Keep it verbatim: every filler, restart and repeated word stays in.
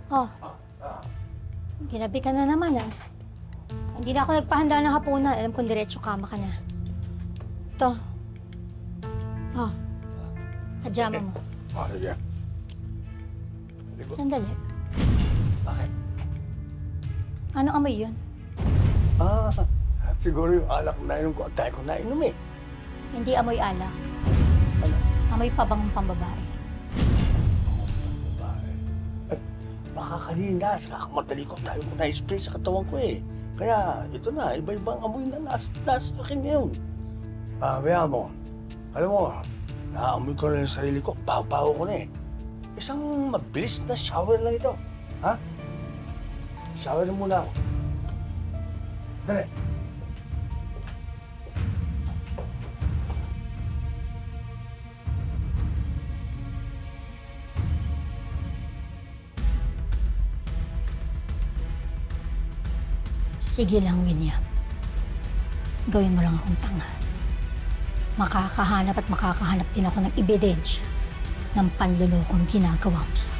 Oh, ginabi ka na naman ah. Hindi na ako nagpahanda ng hapunan. Alam kong diretso kama ka na. Ito. Oh, pajama mo. Ah, sige. Sandali. Bakit? Ano amoy yun? Ah, siguro yung alak na inom ko. Ang tayo ko na inom eh. Hindi amoy alak. Ano? Amoy pabangong pambabae. Babae. At baka kanina, sa kakamatalikup tayo ko na-spray sa katawan ko eh. Kaya ito na, iba-ibang amoy na nasa, nasa akin ngayon. Ah, kaya mo, alam mo, naamoy ko na yung sarili ko, baho-baho ko na eh. Isang mabilis na shower lang ito. Ha? Shower na muna ako. Dali. Sige lang, William. Gawin mo lang akong tanga. Makakahanap at makakahanap din ako ng ebidensya ng panlulokong ginagawa mo sa